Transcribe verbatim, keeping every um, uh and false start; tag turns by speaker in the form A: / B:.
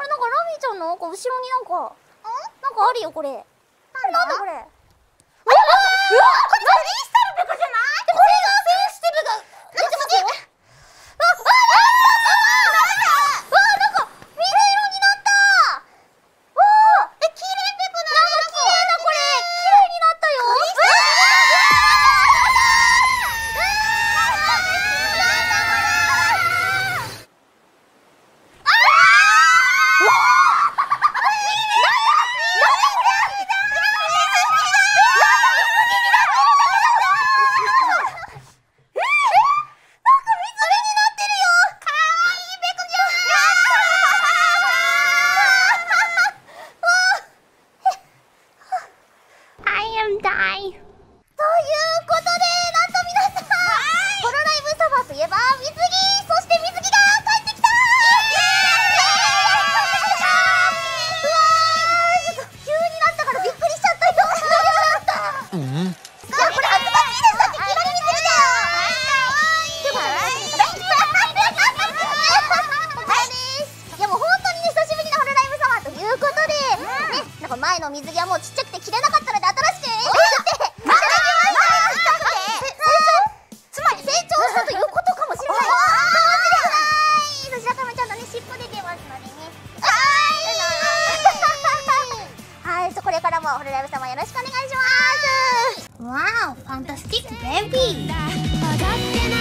A: あれ、なんかラミちゃんのなんか後ろになんかなんかあるよこれ。なんだこれ。うわうわ、これクリスタルペコじゃない？これがセンシティブが出てますよ。ああああ、なんか水色になった。わあ、え、綺麗ペコな。なんか綺麗だこれ。綺麗になったよ。前の水着はもうちっちゃくて着れなかったので新しく作ってまたつまり成長したということかもしれない。かもしれない。そちらからもちゃんとね尻尾出てますのでね。はい、これからもホロライブ様よろしくお願いします。わお、ファンタスティックベイビー。